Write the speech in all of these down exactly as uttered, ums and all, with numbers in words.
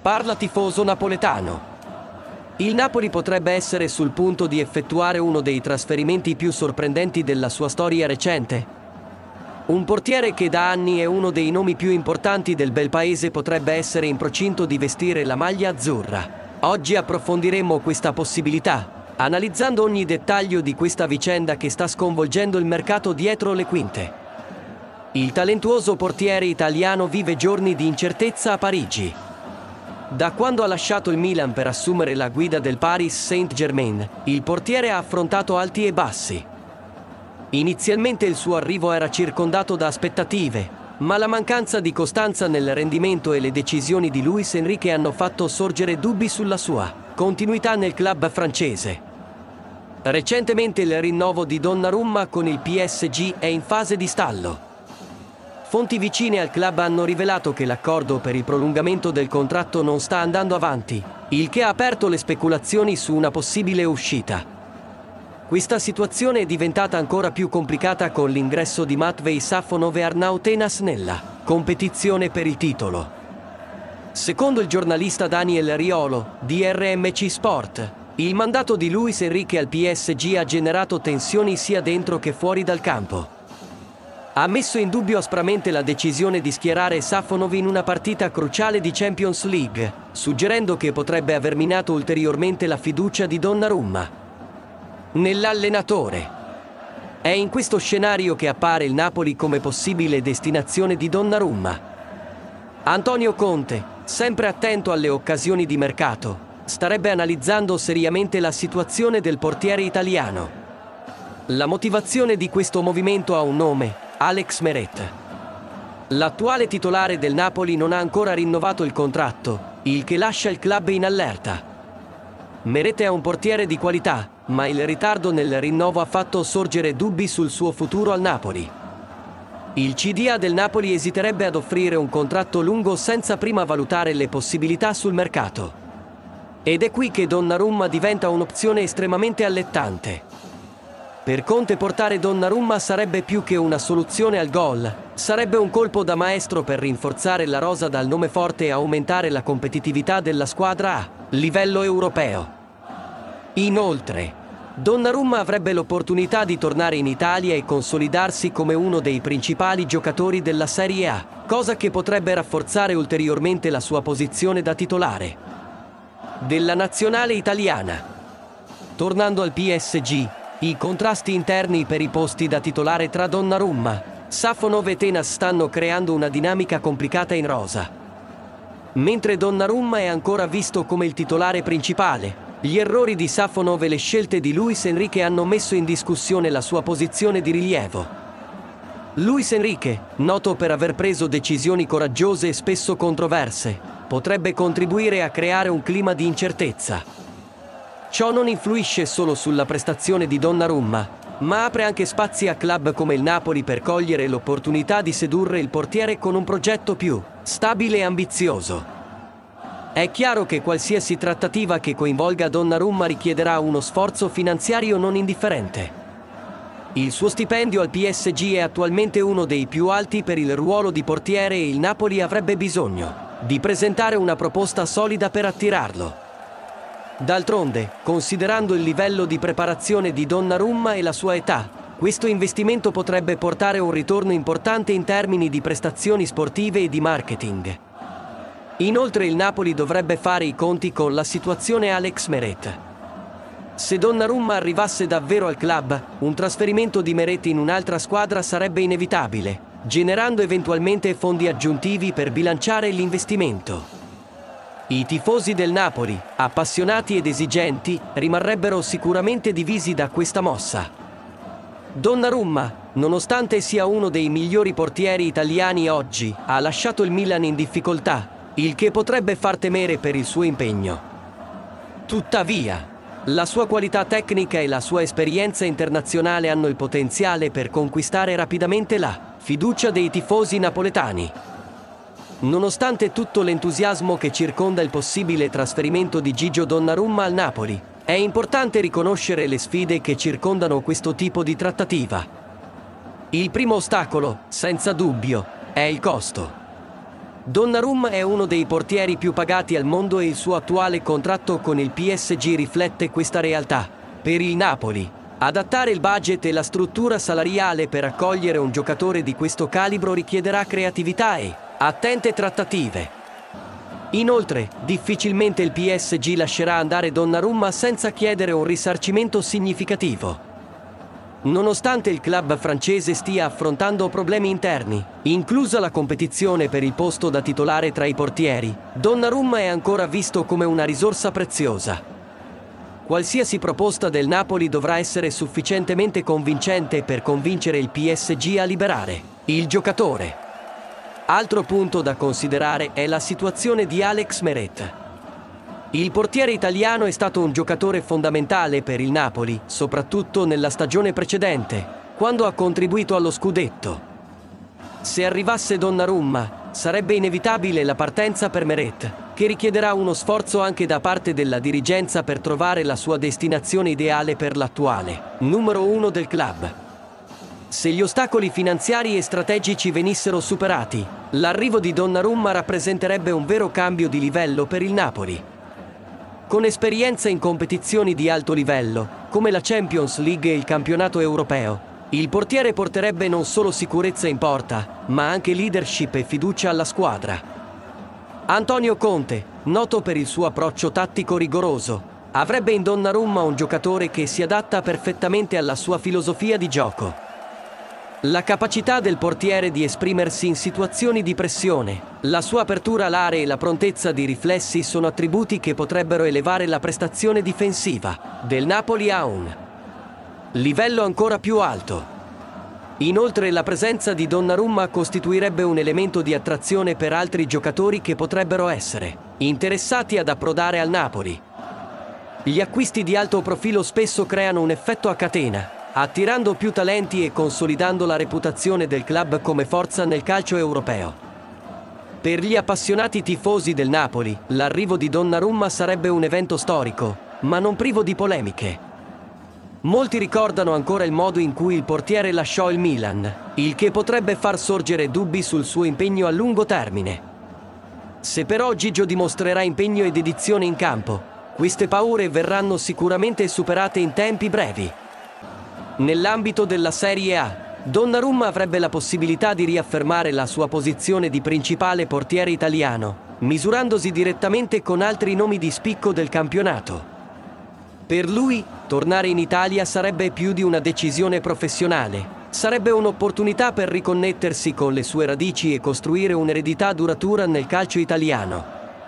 Parla tifoso napoletano. Il Napoli potrebbe essere sul punto di effettuare uno dei trasferimenti più sorprendenti della sua storia recente. Un portiere che da anni è uno dei nomi più importanti del bel paese potrebbe essere in procinto di vestire la maglia azzurra. Oggi approfondiremo questa possibilità, analizzando ogni dettaglio di questa vicenda che sta sconvolgendo il mercato dietro le quinte. Il talentuoso portiere italiano vive giorni di incertezza a Parigi. Da quando ha lasciato il Milan per assumere la guida del Paris Saint-Germain, il portiere ha affrontato alti e bassi. Inizialmente il suo arrivo era circondato da aspettative, ma la mancanza di costanza nel rendimento e le decisioni di Luis Enrique hanno fatto sorgere dubbi sulla sua continuità nel club francese. Recentemente il rinnovo di Donnarumma con il P S G è in fase di stallo. Fonti vicine al club hanno rivelato che l'accordo per il prolungamento del contratto non sta andando avanti, il che ha aperto le speculazioni su una possibile uscita. Questa situazione è diventata ancora più complicata con l'ingresso di Matvei Safonov e Arnaud Tenas nella competizione per il titolo. Secondo il giornalista Daniel Riolo, di R M C Sport, il mandato di Luis Enrique al P S G ha generato tensioni sia dentro che fuori dal campo. Ha messo in dubbio aspramente la decisione di schierare Safonov in una partita cruciale di Champions League, suggerendo che potrebbe aver minato ulteriormente la fiducia di Donnarumma nell'allenatore. È in questo scenario che appare il Napoli come possibile destinazione di Donnarumma. Antonio Conte, sempre attento alle occasioni di mercato, starebbe analizzando seriamente la situazione del portiere italiano. La motivazione di questo movimento ha un nome: Alex Meret. L'attuale titolare del Napoli non ha ancora rinnovato il contratto, il che lascia il club in allerta. Meret è un portiere di qualità, ma il ritardo nel rinnovo ha fatto sorgere dubbi sul suo futuro al Napoli. Il C D A del Napoli esiterebbe ad offrire un contratto lungo senza prima valutare le possibilità sul mercato. Ed è qui che Donnarumma diventa un'opzione estremamente allettante. Per Conte portare Donnarumma sarebbe più che una soluzione al gol, sarebbe un colpo da maestro per rinforzare la rosa dal nome forte e aumentare la competitività della squadra a livello europeo. Inoltre, Donnarumma avrebbe l'opportunità di tornare in Italia e consolidarsi come uno dei principali giocatori della Serie A, cosa che potrebbe rafforzare ulteriormente la sua posizione da titolare della nazionale italiana. Tornando al P S G, i contrasti interni per i posti da titolare tra Donnarumma, Safonov e Tenas stanno creando una dinamica complicata in rosa. Mentre Donnarumma è ancora visto come il titolare principale, gli errori di Safonov e le scelte di Luis Enrique hanno messo in discussione la sua posizione di rilievo. Luis Enrique, noto per aver preso decisioni coraggiose e spesso controverse, potrebbe contribuire a creare un clima di incertezza. Ciò non influisce solo sulla prestazione di Donnarumma, ma apre anche spazi a club come il Napoli per cogliere l'opportunità di sedurre il portiere con un progetto più stabile e ambizioso. È chiaro che qualsiasi trattativa che coinvolga Donnarumma richiederà uno sforzo finanziario non indifferente. Il suo stipendio al P S G è attualmente uno dei più alti per il ruolo di portiere e il Napoli avrebbe bisogno di presentare una proposta solida per attirarlo. D'altronde, considerando il livello di preparazione di Donnarumma e la sua età, questo investimento potrebbe portare un ritorno importante in termini di prestazioni sportive e di marketing. Inoltre il Napoli dovrebbe fare i conti con la situazione Alex Meret. Se Donnarumma arrivasse davvero al club, un trasferimento di Meret in un'altra squadra sarebbe inevitabile, generando eventualmente fondi aggiuntivi per bilanciare l'investimento. I tifosi del Napoli, appassionati ed esigenti, rimarrebbero sicuramente divisi da questa mossa. Donnarumma, nonostante sia uno dei migliori portieri italiani oggi, ha lasciato il Milan in difficoltà, il che potrebbe far temere per il suo impegno. Tuttavia, la sua qualità tecnica e la sua esperienza internazionale hanno il potenziale per conquistare rapidamente la fiducia dei tifosi napoletani. Nonostante tutto l'entusiasmo che circonda il possibile trasferimento di Gigio Donnarumma al Napoli, è importante riconoscere le sfide che circondano questo tipo di trattativa. Il primo ostacolo, senza dubbio, è il costo. Donnarumma è uno dei portieri più pagati al mondo e il suo attuale contratto con il P S G riflette questa realtà. Per il Napoli, adattare il budget e la struttura salariale per accogliere un giocatore di questo calibro richiederà creatività e attente trattative. Inoltre, difficilmente il P S G lascerà andare Donnarumma senza chiedere un risarcimento significativo. Nonostante il club francese stia affrontando problemi interni, inclusa la competizione per il posto da titolare tra i portieri, Donnarumma è ancora visto come una risorsa preziosa. Qualsiasi proposta del Napoli dovrà essere sufficientemente convincente per convincere il P S G a liberare il giocatore. Altro punto da considerare è la situazione di Alex Meret. Il portiere italiano è stato un giocatore fondamentale per il Napoli, soprattutto nella stagione precedente, quando ha contribuito allo scudetto. Se arrivasse Donnarumma, sarebbe inevitabile la partenza per Meret, che richiederà uno sforzo anche da parte della dirigenza per trovare la sua destinazione ideale per l'attuale numero uno del club. Se gli ostacoli finanziari e strategici venissero superati, l'arrivo di Donnarumma rappresenterebbe un vero cambio di livello per il Napoli. Con esperienza in competizioni di alto livello, come la Champions League e il campionato europeo, il portiere porterebbe non solo sicurezza in porta, ma anche leadership e fiducia alla squadra. Antonio Conte, noto per il suo approccio tattico rigoroso, avrebbe in Donnarumma un giocatore che si adatta perfettamente alla sua filosofia di gioco. La capacità del portiere di esprimersi in situazioni di pressione, la sua apertura all'area e la prontezza di riflessi sono attributi che potrebbero elevare la prestazione difensiva del Napoli a un livello ancora più alto. Inoltre la presenza di Donnarumma costituirebbe un elemento di attrazione per altri giocatori che potrebbero essere interessati ad approdare al Napoli. Gli acquisti di alto profilo spesso creano un effetto a catena, attirando più talenti e consolidando la reputazione del club come forza nel calcio europeo. Per gli appassionati tifosi del Napoli, l'arrivo di Donnarumma sarebbe un evento storico, ma non privo di polemiche. Molti ricordano ancora il modo in cui il portiere lasciò il Milan, il che potrebbe far sorgere dubbi sul suo impegno a lungo termine. Se però Gigio dimostrerà impegno e dedizione in campo, queste paure verranno sicuramente superate in tempi brevi. Nell'ambito della Serie A, Donnarumma avrebbe la possibilità di riaffermare la sua posizione di principale portiere italiano, misurandosi direttamente con altri nomi di spicco del campionato. Per lui, tornare in Italia sarebbe più di una decisione professionale, sarebbe un'opportunità per riconnettersi con le sue radici e costruire un'eredità duratura nel calcio italiano.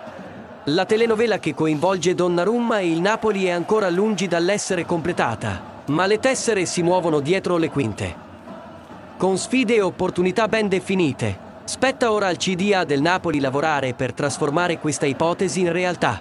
La telenovela che coinvolge Donnarumma e il Napoli è ancora lungi dall'essere completata, ma le tessere si muovono dietro le quinte. Con sfide e opportunità ben definite, spetta ora al C D A del Napoli lavorare per trasformare questa ipotesi in realtà.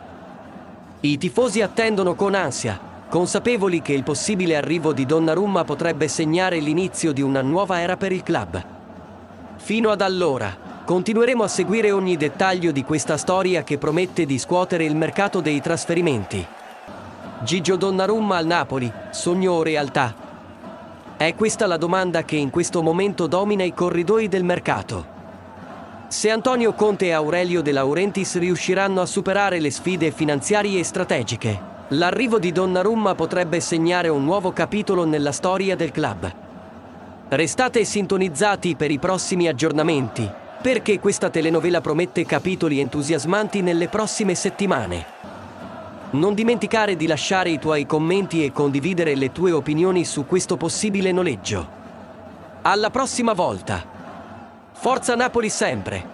I tifosi attendono con ansia, consapevoli che il possibile arrivo di Donnarumma potrebbe segnare l'inizio di una nuova era per il club. Fino ad allora, continueremo a seguire ogni dettaglio di questa storia che promette di scuotere il mercato dei trasferimenti. Gigio Donnarumma al Napoli, sogno o realtà? È questa la domanda che in questo momento domina i corridoi del mercato. Se Antonio Conte e Aurelio De Laurentiis riusciranno a superare le sfide finanziarie e strategiche, l'arrivo di Donnarumma potrebbe segnare un nuovo capitolo nella storia del club. Restate sintonizzati per i prossimi aggiornamenti, perché questa telenovela promette capitoli entusiasmanti nelle prossime settimane. Non dimenticare di lasciare i tuoi commenti e condividere le tue opinioni su questo possibile noleggio. Alla prossima volta! Forza Napoli sempre!